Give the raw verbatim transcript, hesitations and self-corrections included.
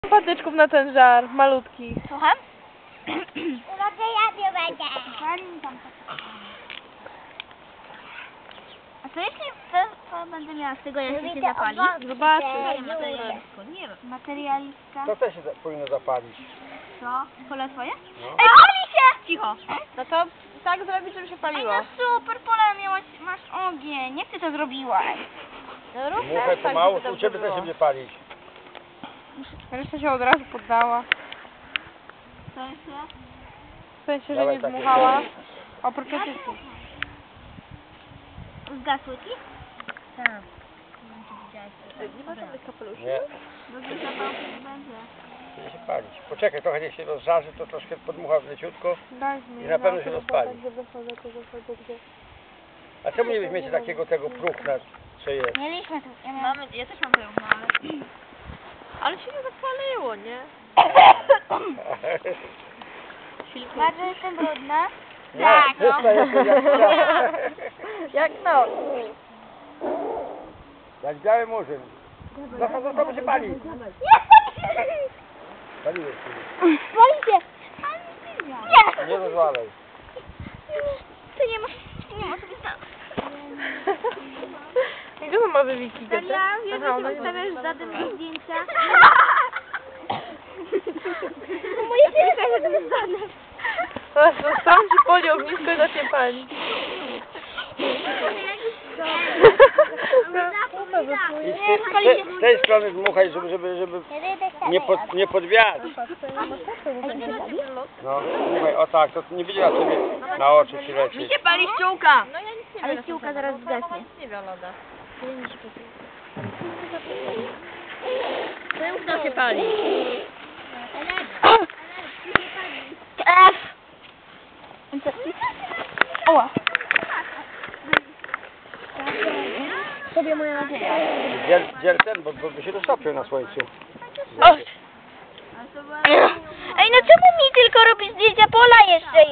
Patyczków na ten żar, malutki. Słucham? Może ja nie będę. A co jeśli to, to będę miała z tego, jak się zapali? Zobaczysz. Nie wiem. Materialistka. To też się za- powinno zapalić. Co? Pole twoje? No. Ej, pali się! Cicho. No to tak zrobić, żeby się Ej, paliło. no super, pole miałaś, masz ogień. Jak ty to zrobiłaś? No rób Muchę też tak, pomału, żeby u dobrze ciebie też było. się będzie palić. Reszta się od razu poddała. Co jeszcze? W sensie, że Dawaj nie takie. dmuchała. Oprócz patyczków. Zgasły ci? Tak. Nie ma żadnych kapeluszy. Nie, Dobrze, zapałki nie będzie. będzie się palić. Poczekaj, trochę niech się rozżarzy, to troszkę podmucha leciutko. Daj mi. I na pewno się no, rozpali. tak, żeby sobie to zasadzie gdzie. A czemu nie weźmiecie takiego tego próchna, co jest? Mieliśmy tu. Ja, miałam... Mamy, ja też mam pełno, ale... Ale się nie zapaliło, nie? Bardzo jestem brudna. Nie, Tak, no. czysta jesteś jak ja. Jak no? Jak biały murzyn. Zostaw, zostaw, bo się pali. Nie! Paliłeś się. Pali się! Nie! Nie rozwalaj. To nie ma... Nie ma sobie tam. Gdzie to ma wywiki? Daria, wiesz, Aha, że ona ty nie ustawiasz ma. za tym zdjęcia? Moje zdjęcia się tym stanę. Sam ci podjął blisko i zacznie palić. I z, tej, z, tej, z tej strony dmuchaj, żeby, żeby, żeby nie pod, nie pod wiatr. No, dmuchaj, o tak, to nie będzie na ciebie na oczy ci lecieć. Pali ściółka! No ja nic nie Ale wiem. ściółka zaraz zgasnie. Nie wiem, loda. To się pali. F! Oła. Sobie moja nadzieja. Dziel, dziel ten, bo, bo by się roztopił na słońcu. Ej, no czemu mi tylko robisz zdjęcia pola jeszcze